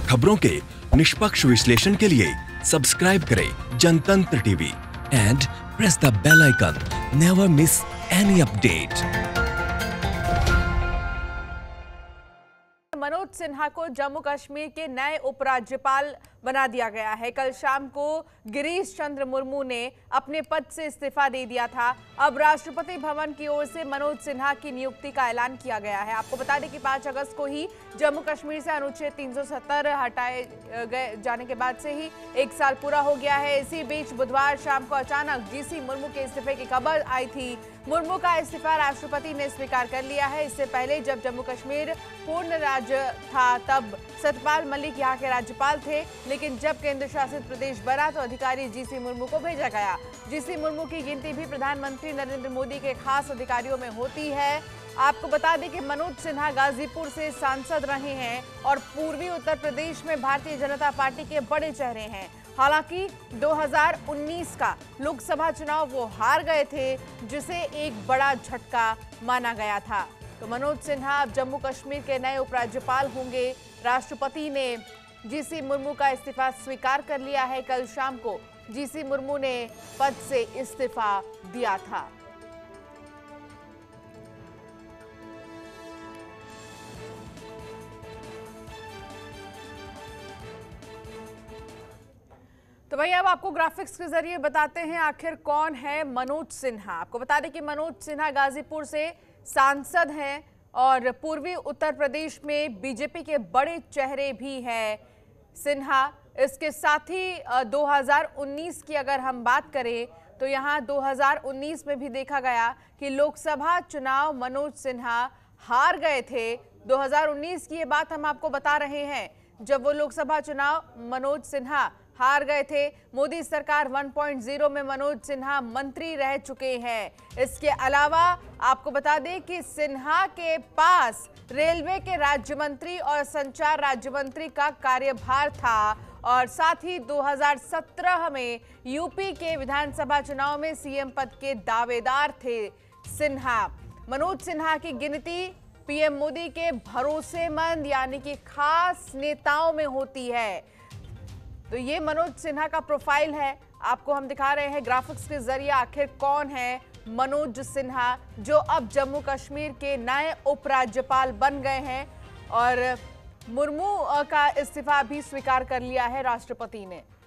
खबरों के निष्पक्ष विश्लेषण के लिए सब्सक्राइब करें Jantantra TV and press the bell icon. Never miss any update. Manoj Sinha को जम्मू कश्मीर के नए उपराज्यपाल बना दिया गया है। कल शाम को गिरीश चंद्र मुर्मू ने अपने पद से इस्तीफा दे दिया था। अब राष्ट्रपति भवन की ओर से मनोज सिन्हा की नियुक्ति का ऐलान किया गया है। आपको बता दें कि 5 अगस्त को ही जम्मू कश्मीर से अनुच्छेद 370 हटाए गए जाने के बाद से ही 1 साल पूरा हो गया है। इसी बीच बुधवार शाम को अचानक जीसी मुर्मू के इस्तीफे की खबर आई थी। मुर्मू का इस्तीफा राष्ट्रपति ने स्वीकार कर लिया है। इससे पहले जब जम्मू कश्मीर पूर्ण राज्य था तब सतपाल मलिक यहाँ के राज्यपाल थे, लेकिन जब केंद्र शासित प्रदेश बना तो अधिकारी जीसी मुर्मू को भेजा गया। जीसी मुर्मू की गिनती भी प्रधानमंत्री नरेंद्र मोदी के खास अधिकारियों में होती है। आपको बता दें कि मनोज सिन्हा गाजीपुर से सांसद रहे हैं और पूर्वी उत्तर प्रदेश में भारतीय जनता पार्टी के बड़े चेहरे हैं। हालांकि 2019 का लोकसभा चुनाव वो हार गए थे, जिसे एक बड़ा झटका माना गया था। तो मनोज सिन्हा अब जम्मू कश्मीर के नए उपराज्यपाल होंगे। राष्ट्रपति ने जीसी मुर्मू का इस्तीफा स्वीकार कर लिया है। कल शाम को जीसी मुर्मू ने पद से इस्तीफा दिया था। तो भाई अब आपको ग्राफिक्स के जरिए बताते हैं आखिर कौन है मनोज सिन्हा। आपको बता दें कि मनोज सिन्हा गाजीपुर से सांसद हैं और पूर्वी उत्तर प्रदेश में बीजेपी के बड़े चेहरे भी हैं सिन्हा। इसके साथ ही 2019 की अगर हम बात करें तो यहाँ 2019 में भी देखा गया कि लोकसभा चुनाव मनोज सिन्हा हार गए थे। 2019 की ये बात हम आपको बता रहे हैं, जब वो लोकसभा चुनाव मनोज सिन्हा हार गए थे। मोदी सरकार 1.0 में मनोज सिन्हा मंत्री रह चुके हैं। इसके अलावा आपको बता दें कि सिन्हा के पास रेलवे के राज्य मंत्री और संचार राज्य मंत्री का कार्यभार था और साथ ही 2017 में यूपी के विधानसभा चुनाव में सीएम पद के दावेदार थे सिन्हा। मनोज सिन्हा की गिनती पीएम मोदी के भरोसेमंद यानी कि खास नेताओं में होती है। तो ये मनोज सिन्हा का प्रोफाइल है। आपको हम दिखा रहे हैं ग्राफिक्स के जरिए आखिर कौन है मनोज सिन्हा, जो अब जम्मू कश्मीर के नए उपराज्यपाल बन गए हैं और मुर्मू का इस्तीफा भी स्वीकार कर लिया है राष्ट्रपति ने।